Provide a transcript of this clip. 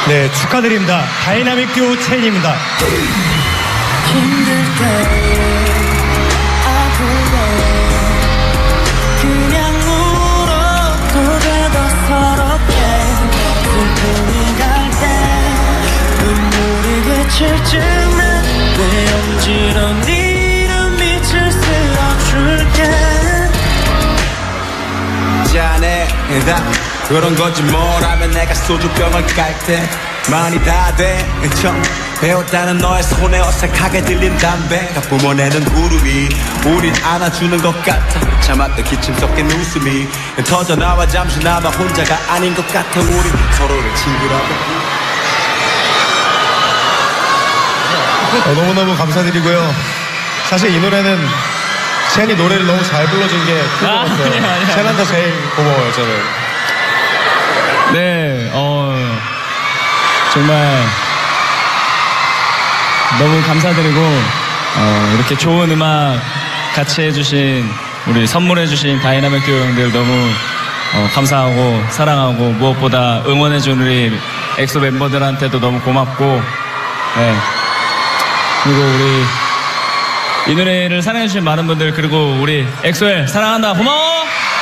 네, 축하드립니다. 다이나믹 듀오 체인입니다. 힘들 때 아플 때 그냥 울어도 돼도 서럽게 슬픔이 갈 때 눈물이 그칠 쯤에 내 엄지로 네 이름 밑을 쓸어줄게 자네다 그런 거지 뭐라면 내가 소주병을 깔 때 많이 다 돼 처음 배웠다는 너의 손에 어색하게 들린 담배가 뿜어내는 구름이 우린 안아주는 것 같아 참았던 기침 섞인 웃음이 터져나와 잠시나마 혼자가 아닌 것 같아 우리 서로를 친구라고 너무너무 감사드리고요. 사실 이 노래는 첸이 노래를 너무 잘 불러준 게 큰 것 같아요. 첸한테 제일 고마워요, 저는. 네, 정말 너무 감사드리고 이렇게 좋은 음악 같이 해주신 우리 선물해주신 다이나믹 듀오 형들 너무 감사하고 사랑하고 무엇보다 응원해준 우리 엑소 멤버들한테도 너무 고맙고 네. 그리고 우리 이 노래를 사랑해주신 많은 분들 그리고 우리 엑소엘 사랑한다 고마워.